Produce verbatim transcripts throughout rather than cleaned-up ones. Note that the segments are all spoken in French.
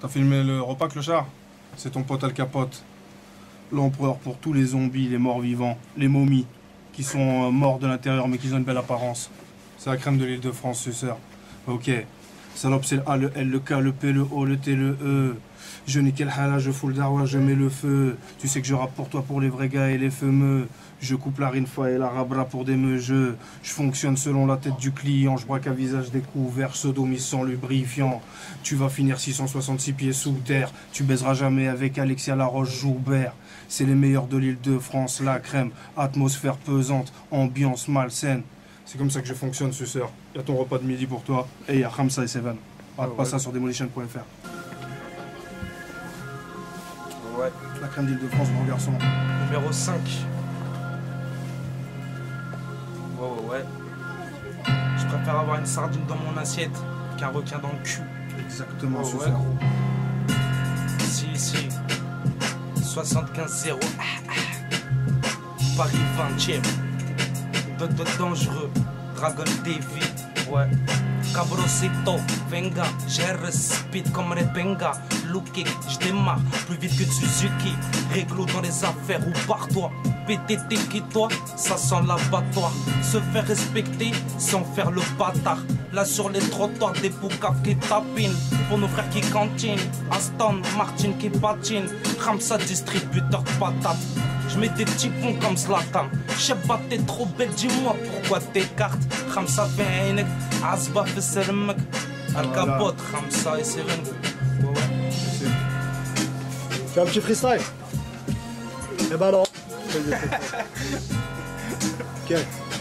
T'as filmé le repas, clochard? C'est ton pote Al Capote. L'empereur pour tous les zombies, les morts vivants, les momies, qui sont morts de l'intérieur mais qui ont une belle apparence. C'est la crème de l'île de France, suceur. Ok. Salope, c'est le A, le L, le K, le P, le O, le T, le E. Je nique le hala, je fous le darwa, je mets le feu. Tu sais que je rappe pour toi, pour les vrais gars et les fameux. Je coupe la rinfa et la rabra pour des meugeux. Je fonctionne selon la tête du client. Je braque à visage découvert, sodomie sans lubrifiant. Tu vas finir six cent soixante-six pieds sous terre. Tu baiseras jamais avec Alexia Laroche-Joubert. C'est les meilleurs de l'île de France, la crème. Atmosphère pesante, ambiance malsaine. C'est comme ça que je fonctionne, suceur. Y'a ton repas de midi pour toi et y'a Khamsa et Seven. Rate pas ça sur demolition point F R. Ouais. La crème d'île de France, mon garçon. Numéro cinq. Ouais, ouais, ouais. Je préfère avoir une sardine dans mon assiette qu'un requin dans le cul. Exactement, Ouais, suceur. ouais. Si, si. soixante-quinze zéro. Ah, ah. Paris vingtième. Dodo dangereux. Dragon Davy. Ouais. Cabrosito, venga, j'ai speed comme Rebenga. Look it, j'démarre plus vite que Suzuki. Réglo dans les affaires ou par toi. P T T qui toi, ça sent l'abattoir. Se faire respecter sans faire le bâtard. Là sur les trottoirs, des poucaves qui tapinent. Pour nos frères qui cantinent. Aston Martin qui patine. Khamsa distributeur de patates. Je mets des petits ponts comme Zlatan. Cheba t'es trop belle, dis-moi pourquoi t'écartes. Khamsa fait un Asba fait Sermek. Al Capote, Khamsa et Seven. Ouais, ouais. Fais un petit freestyle. Eh ben non. Ok.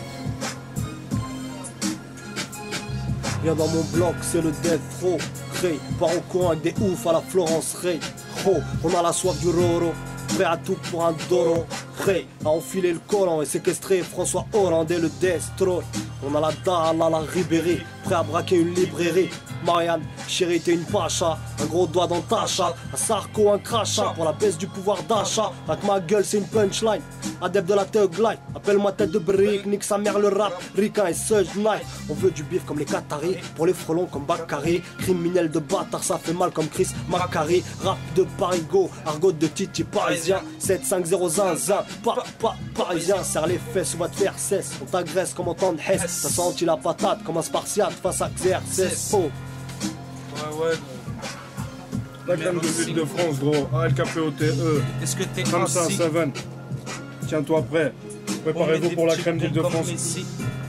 Viens dans mon bloc, c'est le death row. Ray, part au coin avec des oufs à la Florence Ray. Oh, on a la soif du Roro. Prêt à tout pour un Doro. Prêt à enfiler le collant et séquestrer François Hollande et le Destroy. On a la dalle à la Ribéry. Prêt à braquer une librairie. Marianne, chérie, t'es une pacha. Un gros doigt dans ta chatte. Un sarco, un crachat. Pour la baisse du pouvoir d'achat. Avec ma gueule, c'est une punchline. Adepte de la thug life. Appelle-moi tête de brique. Nique sa mère le rap. Ricain et Suge Knife. On veut du bif comme les Qataris. Pour les frelons comme Bakary. Criminel de bâtard, ça fait mal comme Chris Macari. Rap de Parigo. Argot de Titi parisien. sept cinq zéro zinzin. Pa, pa, parisien. Serre les fesses ou va te faire cesse. On t'agresse comme on t'en Hesse. T'as senti la patate comme un spartiate face à Xerxes. Oh. Ouais, ouais. La crème de l'île de France, gros. A L K P O T E. Est-ce que t'es Khamsa, ainsi? Seven. Tiens-toi prêt. Préparez-vous pour la crème d'île de France.